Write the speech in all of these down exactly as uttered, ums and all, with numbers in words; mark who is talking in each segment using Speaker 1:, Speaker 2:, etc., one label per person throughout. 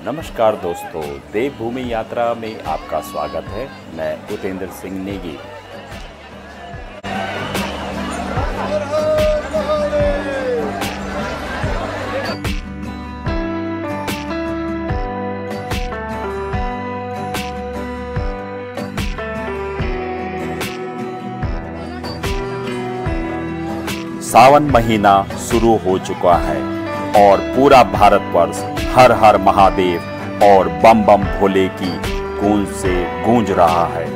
Speaker 1: नमस्कार दोस्तों, देवभूमि यात्रा में आपका स्वागत है। मैं उपेंद्र सिंह नेगी। सावन महीना शुरू हो चुका है और पूरा भारतवर्ष हर हर महादेव और बम बम भोले की गूंज से गूंज रहा है।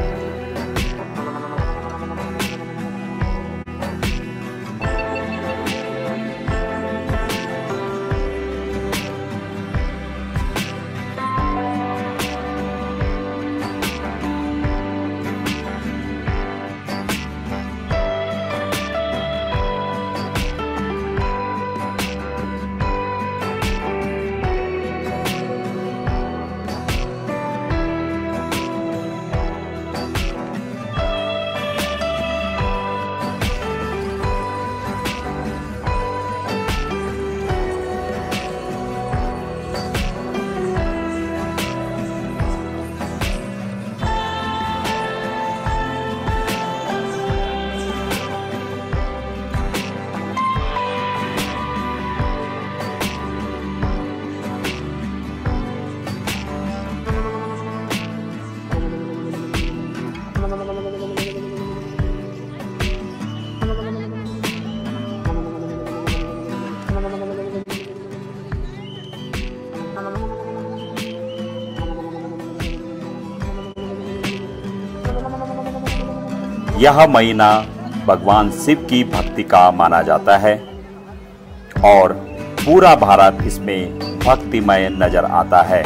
Speaker 1: यह महीना भगवान शिव की भक्ति का माना जाता है और पूरा भारत इसमें भक्तिमय नजर आता है।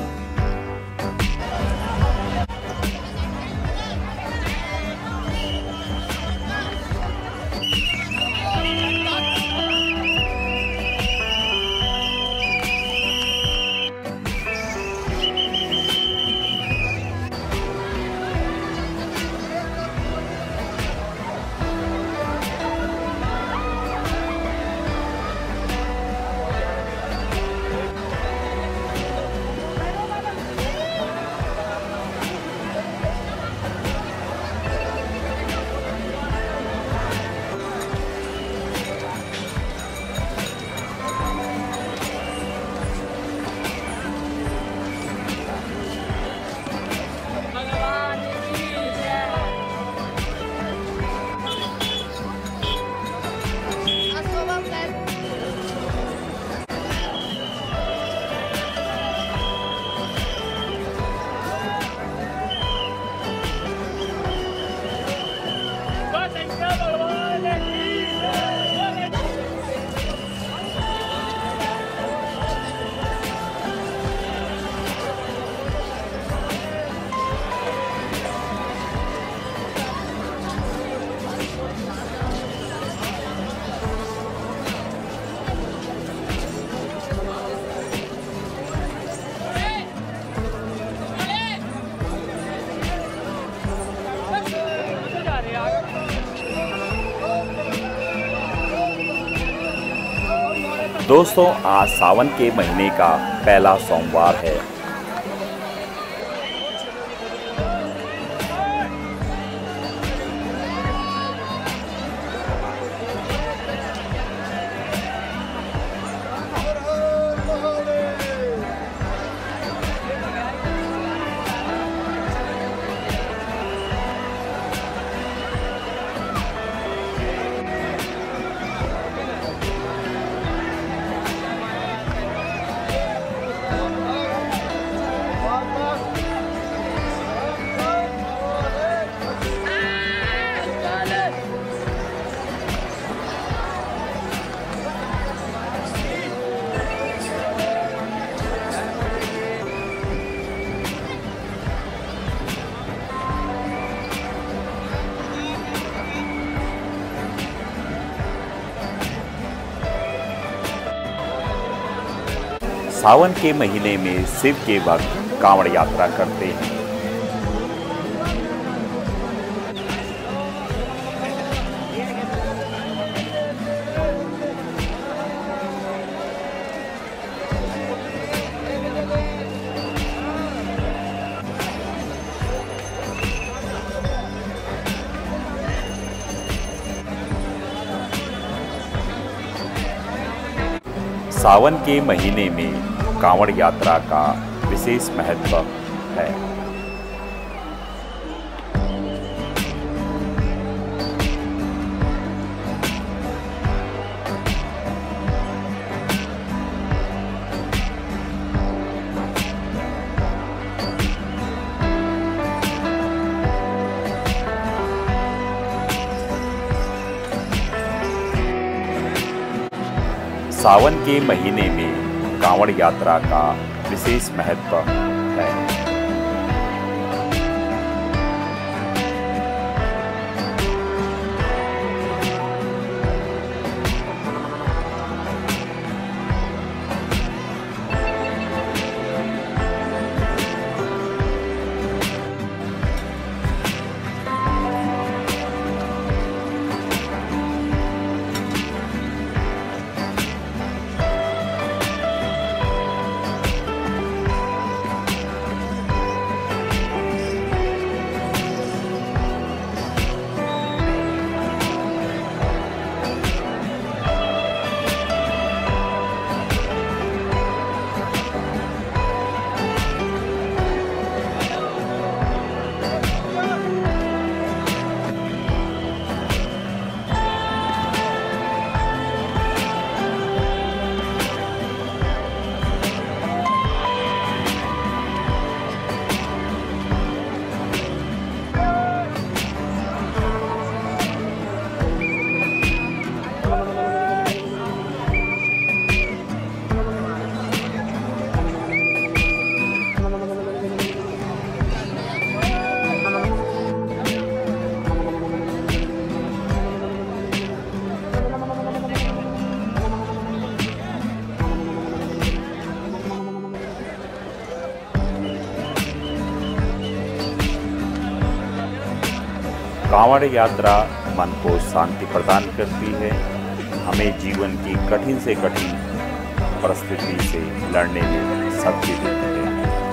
Speaker 1: दोस्तों, आज सावन के महीने का पहला सोमवार है। सावन के महीने में शिव के भक्त कांवड़ यात्रा करते हैं। सावन के महीने में कांवड़ यात्रा का विशेष महत्व है। सावन के महीने में कांवड़ यात्रा का विशेष महत्व है। कांवड़ यात्रा मन को शांति प्रदान करती है, हमें जीवन की कठिन से कठिन परिस्थिति से लड़ने में शक्ति देती है।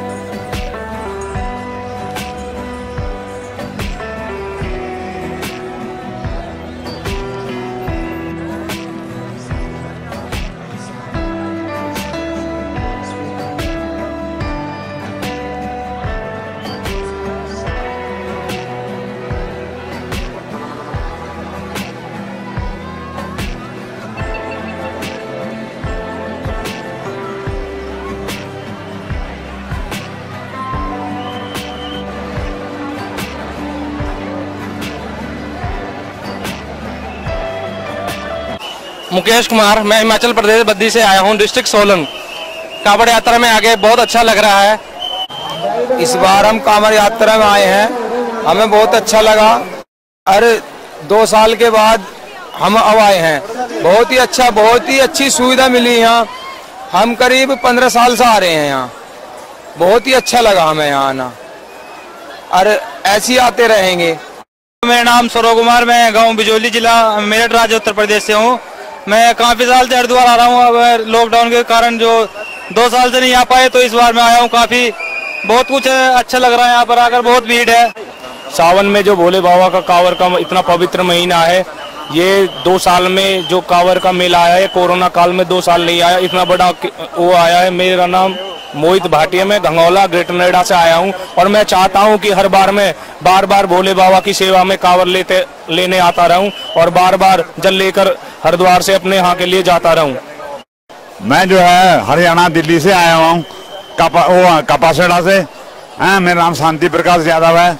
Speaker 2: मुकेश कुमार, मैं हिमाचल प्रदेश बद्दी से आया हूँ, डिस्ट्रिक्ट सोलन। कांवड़ यात्रा में आगे बहुत अच्छा लग रहा है।
Speaker 3: इस बार हम कांवड़ यात्रा में आए हैं, हमें बहुत अच्छा लगा। अरे दो साल के बाद हम अब आए हैं, बहुत ही अच्छा, बहुत ही अच्छी सुविधा मिली यहाँ। हम करीब पंद्रह साल से आ रहे हैं यहाँ, बहुत ही अच्छा लगा हमें यहाँ आना। अरे ऐसे ही आते रहेंगे।
Speaker 2: मेरा नाम सौरव कुमार, मैं गाँव बिजौली, जिला मेरठ, राज्य उत्तर प्रदेश से हूँ। मैं काफी साल से हरिद्वार आ रहा हूँ, अब लॉकडाउन के कारण जो दो साल से नहीं आ पाए, तो इस बार मैं आया हूँ। काफी बहुत कुछ अच्छा लग रहा है यहाँ पर आकर, बहुत भीड़ है।
Speaker 4: सावन में जो भोले बाबा का कांवड़ का इतना पवित्र महीना है, ये दो साल में जो कांवड़ का मेला आया है, कोरोना काल में दो साल नहीं आया, इतना बड़ा वो आया है। मेरा नाम मोहित भाटिया, मैं घंगौला ग्रेटर नोएडा से आया हूँ और मैं चाहता हूँ कि हर बार मैं बार बार भोले बाबा की सेवा में कांवड़ लेते लेने आता रहूँ और बार बार जल लेकर हरिद्वार से अपने यहाँ के लिए जाता रहूँ।
Speaker 5: मैं जो है हरियाणा दिल्ली से आया हूँ, कपा वो कपासेड़ा से। हाँ, मेरा नाम शांति प्रकाश यादव है।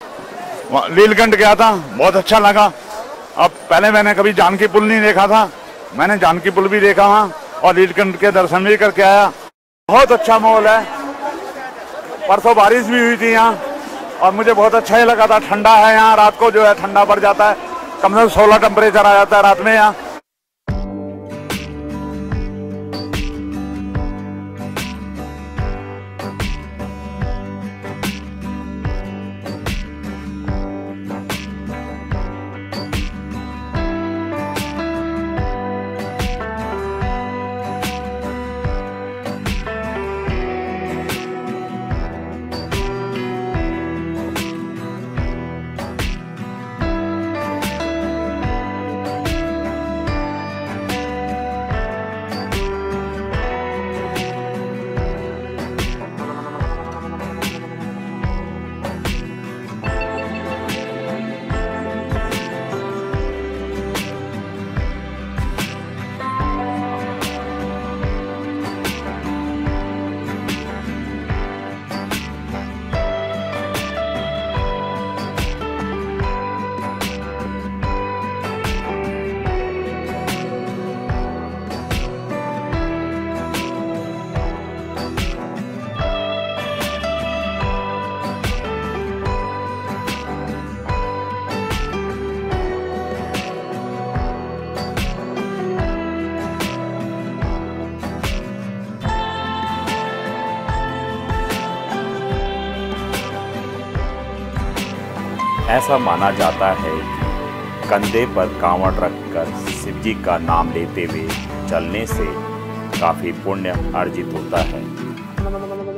Speaker 5: लीलकंठ गया था, बहुत अच्छा लगा। अब पहले मैंने कभी जानकी पुल नहीं देखा था, मैंने जानकी पुल भी देखा वहाँ और लीलकंठ के दर्शन भी करके आया। बहुत अच्छा माहौल है। परसों बारिश भी हुई थी यहाँ और मुझे बहुत अच्छा ही लगा था। ठंडा है यहाँ, रात को जो है ठंडा पड़ जाता है, कम से कम सोलह टेम्परेचर आ जाता है रात में यहाँ।
Speaker 1: ऐसा माना जाता है कि कंधे पर कांवड़ रखकर शिवजी का नाम लेते हुए चलने से काफ़ी पुण्य अर्जित होता है।